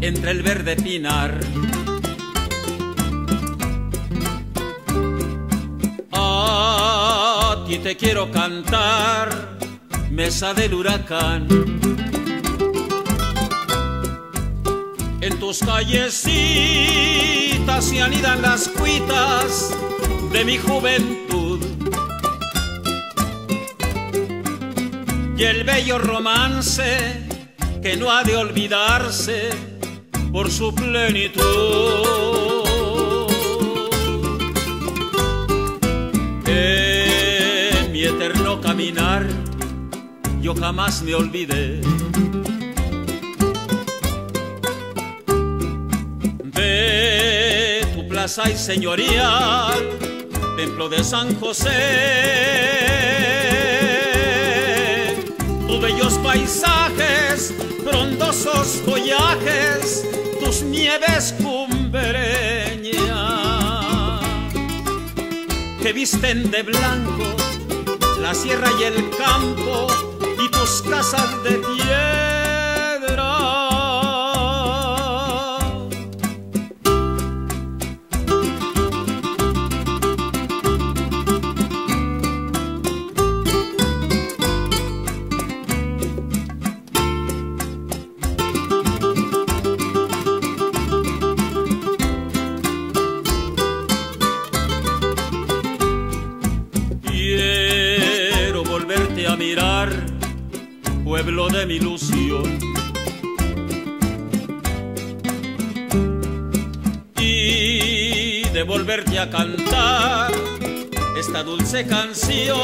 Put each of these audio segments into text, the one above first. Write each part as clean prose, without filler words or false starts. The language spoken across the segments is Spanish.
entre el verde pinar. A ti te quiero cantar, mesa del huracán. En tus callecitas se anidan las cuitas de mi juventud, y el bello romance que no ha de olvidarse por su plenitud. En mi eterno caminar yo jamás me olvidé de tu plaza y señorial, templo de San José, tus bellos paisajes, frondosos follajes, tus nieves cumbreñas que visten de blanco la sierra y el campo y tus casas de piedra. Quiero volverte a mirar, pueblo de mi ilusión, y de volverte a cantar esta dulce canción.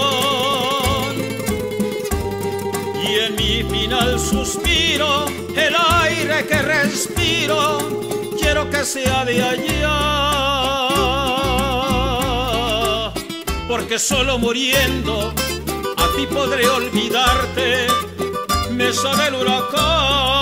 Y en mi final suspiro, el aire que respiro, quiero que sea de allá, porque solo muriendo a ti podré olvidarte, mesa del huracán.